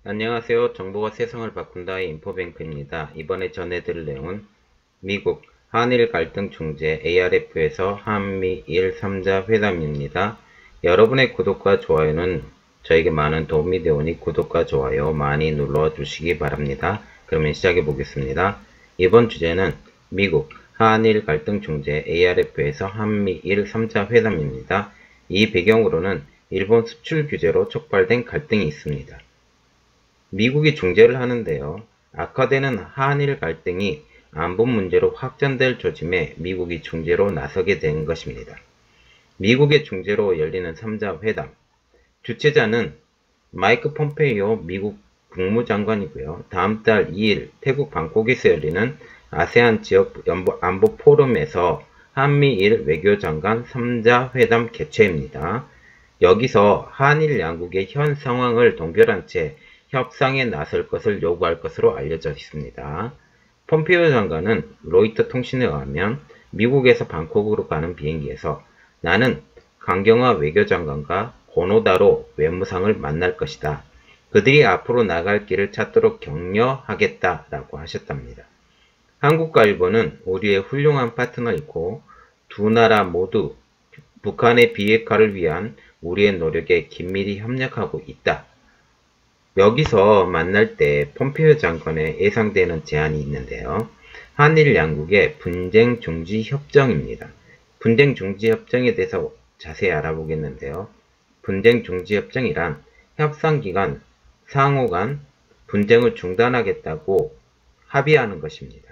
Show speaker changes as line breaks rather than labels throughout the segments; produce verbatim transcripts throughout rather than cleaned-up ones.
안녕하세요. 정보가 세상을 바꾼다의 인포뱅크입니다. 이번에 전해드릴 내용은 미국 한일 갈등 중재 에이알에프에서 한미일 삼 자 회담입니다. 여러분의 구독과 좋아요는 저에게 많은 도움이 되오니 구독과 좋아요 많이 눌러주시기 바랍니다. 그러면 시작해 보겠습니다. 이번 주제는 미국 한일 갈등 중재 에이알에프에서 한미일 삼 자 회담입니다. 이 배경으로는 일본 수출 규제로 촉발된 갈등이 있습니다. 미국이 중재를 하는데요. 악화되는 한일 갈등이 안보 문제로 확전될 조짐에 미국이 중재로 나서게 된 것입니다. 미국의 중재로 열리는 삼 자 회담. 주최자는 마이크 폼페이오 미국 국무장관이고요. 다음 달 이 일 태국 방콕에서 열리는 아세안 지역 안보 포럼에서 한미일 외교장관 삼 자 회담 개최입니다. 여기서 한일 양국의 현 상황을 동결한 채 협상에 나설 것을 요구할 것으로 알려져 있습니다. 폼페이오 장관은 로이터 통신에 의하면 미국에서 방콕으로 가는 비행기에서 나는 강경화 외교장관과 고노다로 외무상을 만날 것이다. 그들이 앞으로 나갈 길을 찾도록 격려하겠다라고 하셨답니다. 한국과 일본은 우리의 훌륭한 파트너이고 두 나라 모두 북한의 비핵화를 위한 우리의 노력에 긴밀히 협력하고 있다. 여기서 만날 때 폼페이오 장관의 예상되는 제안이 있는데요. 한일 양국의 분쟁 중지 협정입니다. 분쟁 중지 협정에 대해서 자세히 알아보겠는데요. 분쟁 중지 협정이란 협상 기간 상호 간 분쟁을 중단하겠다고 합의하는 것입니다.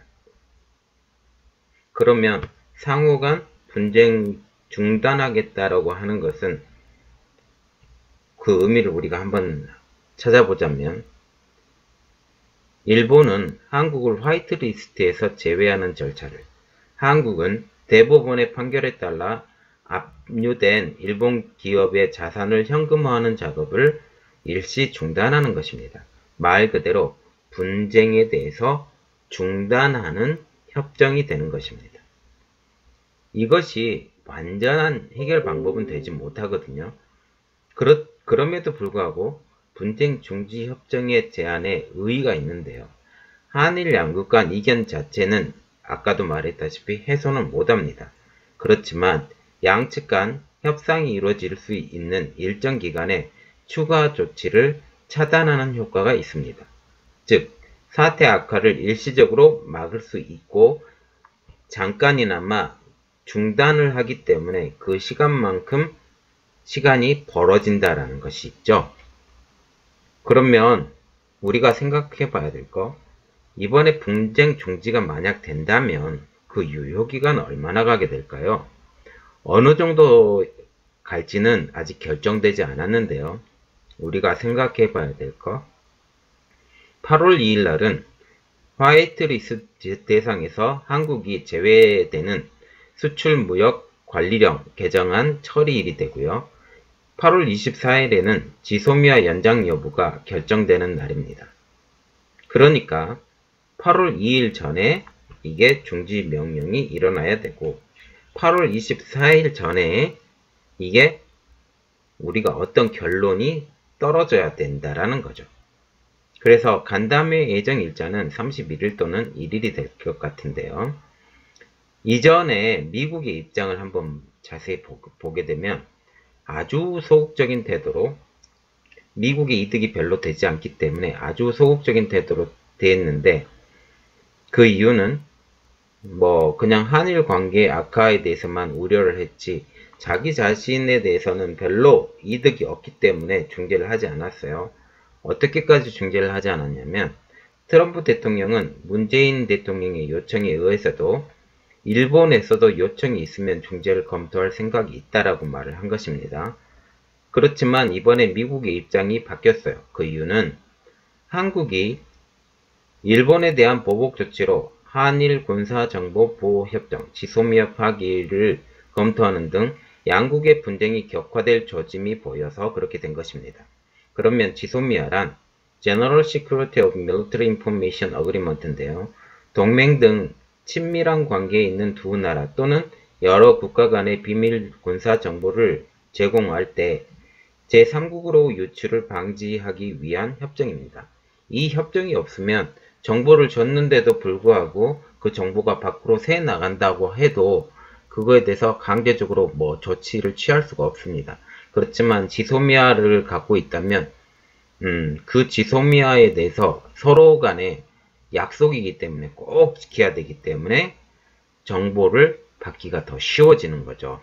그러면 상호 간 분쟁 중단하겠다라고 하는 것은 그 의미를 우리가 한번 찾아보자면 일본은 한국을 화이트리스트에서 제외하는 절차를, 한국은 대법원의 판결에 따라 압류된 일본 기업의 자산을 현금화하는 작업을 일시 중단하는 것입니다. 말 그대로 분쟁에 대해서 중단하는 협정이 되는 것입니다. 이것이 완전한 해결 방법은 되지 못하거든요. 그렇, 그럼에도 불구하고 분쟁 중지 협정의 제안에 의의가 있는데요. 한일 양국 간 이견 자체는 아까도 말했다시피 해소는 못합니다. 그렇지만 양측 간 협상이 이루어질 수 있는 일정 기간의 추가 조치를 차단하는 효과가 있습니다. 즉, 사태 악화를 일시적으로 막을 수 있고 잠깐이나마 중단을 하기 때문에 그 시간만큼 시간이 벌어진다라는 것이 있죠. 그러면 우리가 생각해 봐야 될 거, 이번에 분쟁 중지가 만약 된다면 그 유효기간은 얼마나 가게 될까요? 어느 정도 갈지는 아직 결정되지 않았는데요. 우리가 생각해 봐야 될 거, 팔월 이 일 날은 화이트리스트 대상에서 한국이 제외되는 수출무역 관리령 개정안 처리일이 되고요. 팔월 이십사 일에는 지소미아 연장 여부가 결정되는 날입니다. 그러니까 팔월 이 일 전에 이게 중지 명령이 일어나야 되고 팔월 이십사 일 전에 이게 우리가 어떤 결론이 떨어져야 된다라는 거죠. 그래서 간담회 예정 일자는 삼십일 일 또는 일 일이 될 것 같은데요. 이전에 미국의 입장을 한번 자세히 보게 되면 아주 소극적인 태도로, 미국의 이득이 별로 되지 않기 때문에 아주 소극적인 태도로 대했는데, 그 이유는 뭐 그냥 한일 관계 악화에 대해서만 우려를 했지 자기 자신에 대해서는 별로 이득이 없기 때문에 중재를 하지 않았어요. 어떻게까지 중재를 하지 않았냐면, 트럼프 대통령은 문재인 대통령의 요청에 의해서도 일본에서도 요청이 있으면 중재를 검토할 생각이 있다라고 말을 한 것입니다. 그렇지만 이번에 미국의 입장이 바뀌었어요. 그 이유는 한국이 일본에 대한 보복 조치로 한일 군사정보보호협정 지소미아 파기를 검토하는 등 양국의 분쟁이 격화될 조짐이 보여서 그렇게 된 것입니다. 그러면 지소미아란 General Security of Military Information Agreement인데요. 동맹 등 친밀한 관계에 있는 두 나라 또는 여러 국가 간의 비밀 군사 정보를 제공할 때 제삼국으로 유출을 방지하기 위한 협정입니다. 이 협정이 없으면 정보를 줬는데도 불구하고 그 정보가 밖으로 새 나간다고 해도 그거에 대해서 강제적으로 뭐 조치를 취할 수가 없습니다. 그렇지만 지소미아를 갖고 있다면 음, 그 지소미아에 대해서 서로 간에 약속이기 때문에 꼭 지켜야 되기 때문에 정보를 받기가 더 쉬워지는 거죠.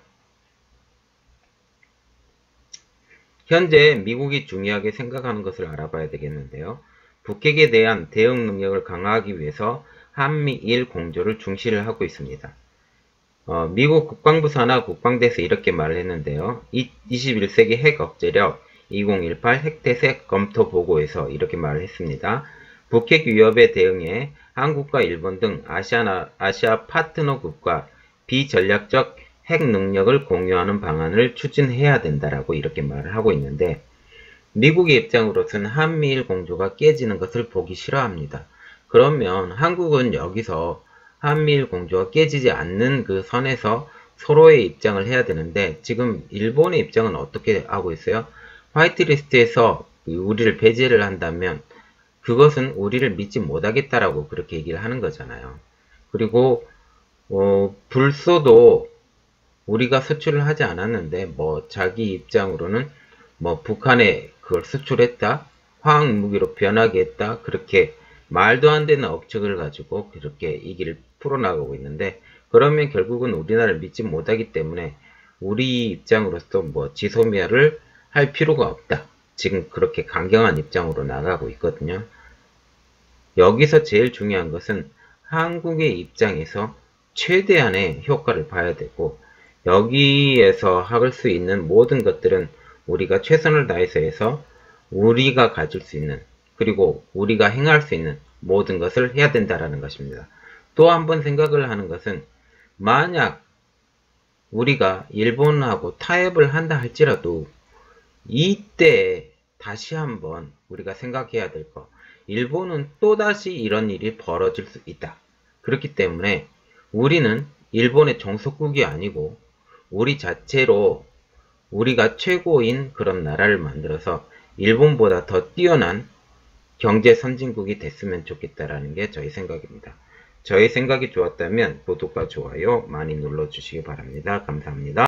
현재 미국이 중요하게 생각하는 것을 알아봐야 되겠는데요. 북핵에 대한 대응 능력을 강화하기 위해서 한미일 공조를 중시를 하고 있습니다. 어, 미국 국방부 산하 국방대에서 이렇게 말을 했는데요. 이십일 세기 핵 억제력 이천십팔 핵대책 검토 보고에서 이렇게 말을 했습니다. 북핵 위협에 대응해 한국과 일본 등 아시아, 아시아 파트너국과 비전략적 핵 능력을 공유하는 방안을 추진해야 된다라고 이렇게 말을 하고 있는데 미국의 입장으로서는 한미일 공조가 깨지는 것을 보기 싫어합니다. 그러면 한국은 여기서 한미일 공조가 깨지지 않는 그 선에서 서로의 입장을 해야 되는데 지금 일본의 입장은 어떻게 하고 있어요? 화이트리스트에서 우리를 배제를 한다면 그것은 우리를 믿지 못하겠다라고 그렇게 얘기를 하는 거잖아요. 그리고 어, 불소도 우리가 수출을 하지 않았는데 뭐 자기 입장으로는 뭐 북한에 그걸 수출했다, 화학무기로 변하게 했다, 그렇게 말도 안 되는 억측을 가지고 그렇게 얘기를 풀어나가고 있는데 그러면 결국은 우리나라를 믿지 못하기 때문에 우리 입장으로서 뭐 지소미아를 할 필요가 없다. 지금 그렇게 강경한 입장으로 나가고 있거든요. 여기서 제일 중요한 것은 한국의 입장에서 최대한의 효과를 봐야 되고 여기에서 할 수 있는 모든 것들은 우리가 최선을 다해서 해서 우리가 가질 수 있는 그리고 우리가 행할 수 있는 모든 것을 해야 된다라는 것입니다. 또 한 번 생각을 하는 것은 만약 우리가 일본하고 타협을 한다 할지라도 이때 다시 한번 우리가 생각해야 될 거 일본은 또다시 이런 일이 벌어질 수 있다. 그렇기 때문에 우리는 일본의 종속국이 아니고 우리 자체로 우리가 최고인 그런 나라를 만들어서 일본보다 더 뛰어난 경제 선진국이 됐으면 좋겠다라는 게 저희 생각입니다. 저희 생각이 좋았다면 구독과 좋아요 많이 눌러주시기 바랍니다. 감사합니다.